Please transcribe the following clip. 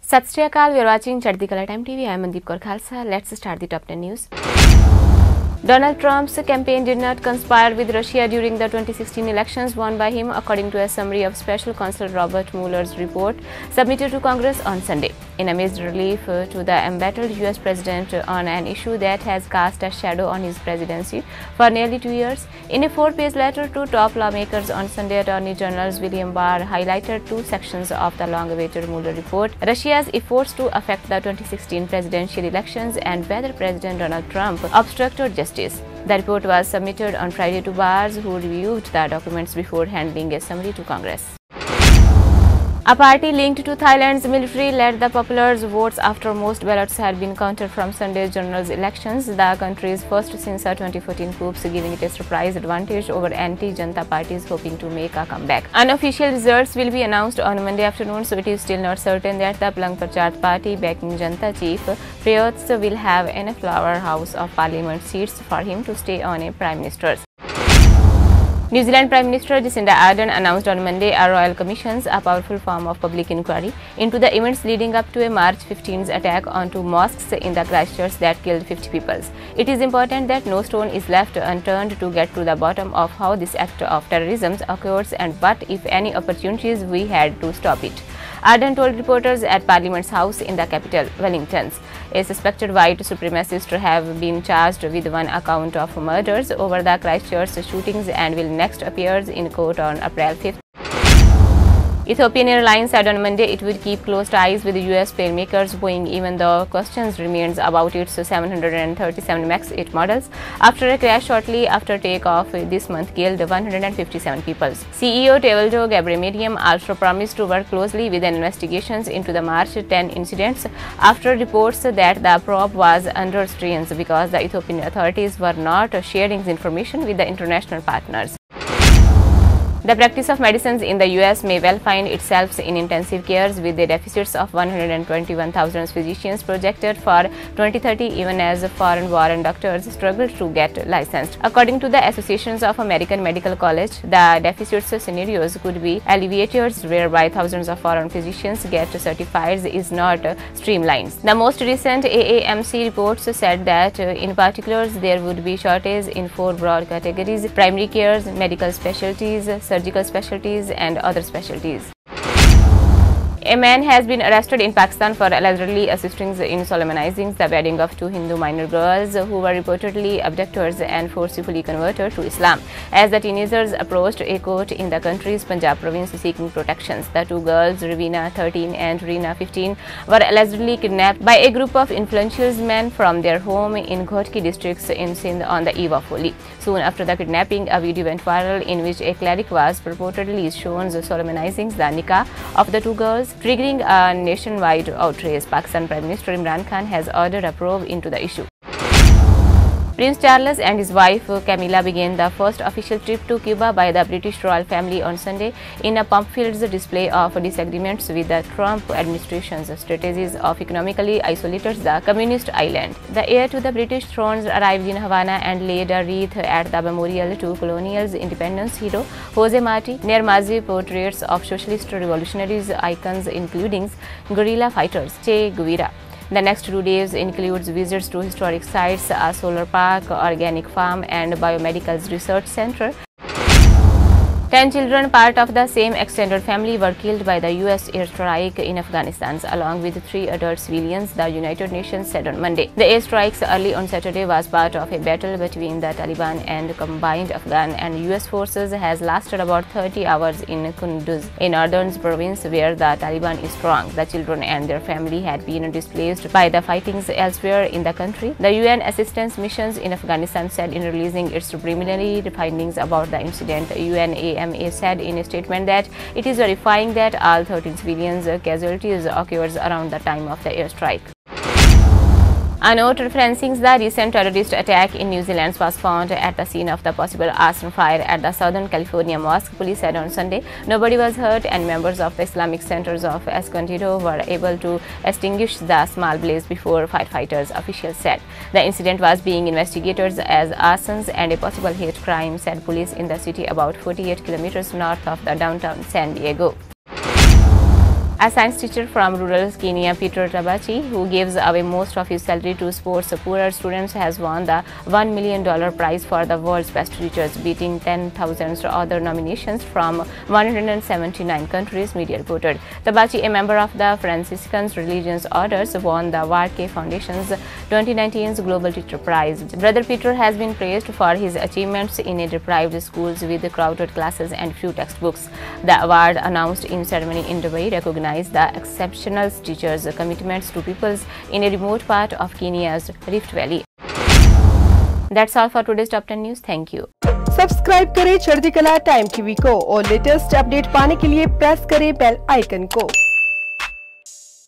Sat Shri Akal, we are watching Chaddi Kala Time TV. I am Mandeep Kaur Khalsa. Let's start the top 10 news. Donald Trump's campaign did not conspire with Russia during the 2016 elections won by him, according to a summary of Special Counsel Robert Mueller's report submitted to Congress on Sunday. In amazed relief to the embattled U.S. president on an issue that has cast a shadow on his presidency for nearly 2 years, in a 4-page letter to top lawmakers on Sunday, Attorney General William Barr highlighted 2 sections of the long-awaited Mueller report: Russia's efforts to affect the 2016 presidential elections and whether President Donald Trump obstructed justice. The report was submitted on Friday to Barr, who reviewed the documents before handing a summary to Congress. A party linked to Thailand's military led the popular votes after most ballots had been counted from Sunday's general elections, the country's first since a 2014 coup, giving it a surprise advantage over anti-Janata parties hoping to make a comeback. Unofficial results will be announced on Monday afternoon, so it is still not certain that the Palang Pracharath party backing Janata chief Prayut will have enough lower house of parliament seats for him to stay on a prime minister's. New Zealand Prime Minister Jacinda Ardern announced on Monday a royal commission, a powerful form of public inquiry into the events leading up to a March 15th attack onto mosques in the Christchurch that killed 50 people. It is important that no stone is left unturned to get to the bottom of how this act of terrorism occurs and what, if any, opportunities we had to stop it, Ardern told reporters at Parliament's house in the capital, Wellington. A suspected white supremacist have been charged with one account of murders over the Christchurch shootings and will next appear in court on April 5th. Ethiopian Airlines said on Monday it would keep close ties with the US plane makers Boeing, even though questions remains about its 737 MAX 8 models after a crash shortly after takeoff this month killed 157 people. CEO Tevaldo Gebremedium also promised to work closely with investigations into the March 10 incidents after reports that the probe was under strain because the Ethiopian authorities were not sharing information with the international partners. The practice of medicines in the US may well find itself in intensive care with the deficits of 121,000 physicians projected for 2030, even as foreign born doctors struggle to get licensed. According to the Associations of American Medical College, the deficits scenarios could be alleviated whereby thousands of foreign physicians get certified is not streamlined. The most recent AAMC reports said that in particular there would be shortage in 4 broad categories: primary care, medical specialties, surgical specialties and other specialties. A man has been arrested in Pakistan for allegedly assisting in solemnizing the wedding of 2 Hindu minor girls who were reportedly abducted and forcibly converted to Islam. As the teenagers approached a court in the country's Punjab province seeking protections, the 2 girls, Ravina 13 and Reena 15, were allegedly kidnapped by a group of influential men from their home in Ghotki districts in Sindh on the eve of Holi. Soon after the kidnapping, a video went viral in which a cleric was purportedly shown solemnizing the nikah of the 2 girls, triggering a nationwide outrage. Pakistan Prime Minister Imran Khan has ordered a probe into the issue. Prince Charles and his wife Camilla began the first official trip to Cuba by the British royal family on Sunday in a pomp-filled display of disagreements with the Trump administration's strategies of economically isolating the communist island. The heir to the British throne arrived in Havana and laid a wreath at the memorial to colonial independence hero Jose Marti, near massive portraits of socialist revolutionaries icons including guerrilla fighters Che Guevara. The next 2 days includes visits to historic sites, a solar park, organic farm and biomedical research center. 10 children, part of the same extended family, were killed by the US airstrike in Afghanistan, along with 3 adult civilians, the United Nations said on Monday. The airstrikes early on Saturday was part of a battle between the Taliban and combined Afghan and US forces has lasted about 30 hours in Kunduz, a northern province where the Taliban is strong. The children and their family had been displaced by the fightings elsewhere in the country. The UN assistance missions in Afghanistan said in releasing its preliminary findings about the incident. UNAMA said in a statement that it is verifying that all 13 civilians casualties occurred around the time of the airstrike. A note referencing the recent terrorist attack in New Zealand was found at the scene of the possible arson fire at the Southern California mosque, police said on Sunday. Nobody was hurt and members of the Islamic Centers of Escondido were able to extinguish the small blaze before firefighters, officials said. The incident was being investigated as arsons and a possible hate crime, said police in the city about 48 kilometers north of the downtown San Diego. A science teacher from rural Kenya, Peter Tabachi, who gives away most of his salary to sports poorer students, has won the $1 million prize for the world's best teachers, beating 10,000 other nominations from 179 countries, media reported. Tabachi, a member of the Franciscan Religious Orders, won the Warke Foundation's 2019's Global Teacher Prize. Brother Peter has been praised for his achievements in deprived schools with crowded classes and few textbooks. The award, announced in ceremony in Dubai, recognized the exceptional teachers' commitments to pupils in a remote part of Kenya's Rift Valley. That's all for today's Top 10 News. Thank you. Subscribe करें चढ़ती कला time TV को और latest update पाने के लिए press करें bell icon को।